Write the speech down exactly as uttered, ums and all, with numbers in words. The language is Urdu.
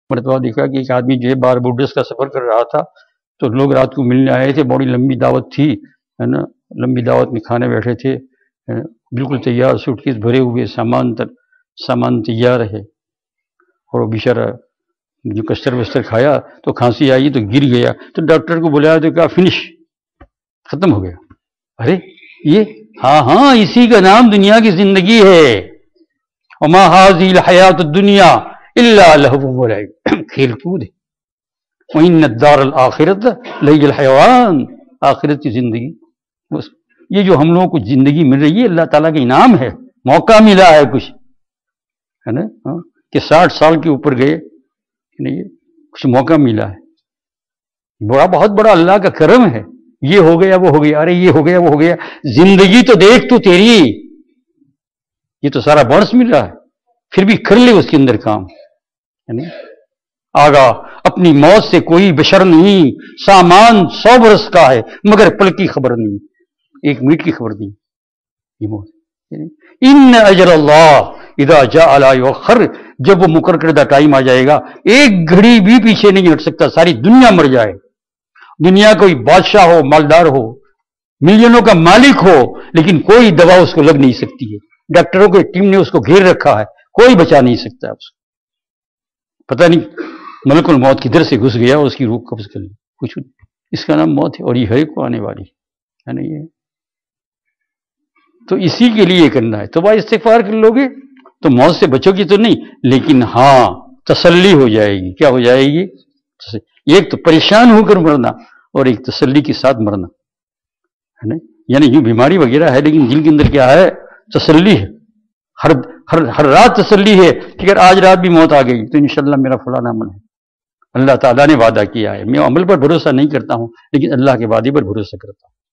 مرتبہ دیکھا کہ ایک آدمی جو ہے بار بوڈس کا سفر کر رہا تھا، تو لوگ رات کو ملنے آئے تھے، بڑی لمبی دعوت تھی، ہے نا، لمبی دعوت میں کھانے بیٹھے تھے، بالکل تیار، سوٹ کیس بھرے ہوئے، سامان تر سامان تیار ہے، اور وہ بیچارہ جو کستر وستر کھایا تو کھانسی آئی تو گر گیا، تو ڈاکٹر کو بلایا تو کہا فنش، ختم ہو گیا۔ ارے یہ ہاں ہاں اسی کا نام دنیا کی زندگی ہے، وما هذه الحیات الدنیا الا لهو ولعب، کھیل کود ہے، وان الدار الاخرۃ لہی الحیوان، آخرت کی زندگی بس یہ جو ہم لوگوں کو زندگی مل رہی ہے اللہ تعالیٰ کا انعام ہے، موقع ملا ہے کچھ، ہے نا، کہ ساٹھ سال کے اوپر گئے نہیں، کچھ موقع ملا ہے، بڑا بہت بڑا اللہ کا کرم ہے، یہ ہو گیا وہ ہو گیا، ارے یہ ہو گیا وہ ہو گیا، زندگی تو دیکھ تو تیری، یہ تو سارا بونس مل رہا ہے، پھر بھی کر لے اس کے اندر کام، یعنی آگاہ اپنی موت سے کوئی بشر نہیں، سامان سو برس کا ہے مگر پل کی خبر نہیں، ایک منٹ کی خبر نہیں، یہ موت، ان اجل اللہ اذا جاء لا یؤخر، جب وہ مقرر کردہ ٹائم آ جائے گا ایک گھڑی بھی پیچھے نہیں ہٹ سکتا، ساری دنیا مر جائے، دنیا کوئی بادشاہ ہو، مالدار ہو، ملینوں کا مالک ہو، لیکن کوئی دوا اس کو لگ نہیں سکتی ہے، ڈاکٹروں کی ٹیم نے اس کو گھیر رکھا ہے، کوئی بچا نہیں سکتا اس کو، پتہ نہیں ملک الموت کدھر سے گھس گیا اس کی روح قبض کر لی، کچھ اس کا نام موت ہے، اور یہ ہے کو آنے والی ہے نا، یہ تو اسی کے لیے کرنا ہے، توبہ استغفار کر لو گے تو موت سے بچو گی تو نہیں، لیکن ہاں تسلی ہو جائے گی، کیا ہو جائے گی؟ ایک تو پریشان ہو کر مرنا اور ایک تسلی کے ساتھ مرنا، ہے نا، یعنی یوں بیماری وغیرہ ہے لیکن دل کے اندر کیا ہے؟ تسلی ہے، ہر ہر ہر رات تسلی ہے کہ اگر آج رات بھی موت آ گئی تو انشاءاللہ میرا فلاں عمل ہے، اللہ تعالیٰ نے وعدہ کیا ہے، میں عمل پر بھروسہ نہیں کرتا ہوں لیکن اللہ کے وعدے پر بھروسہ کرتا ہوں۔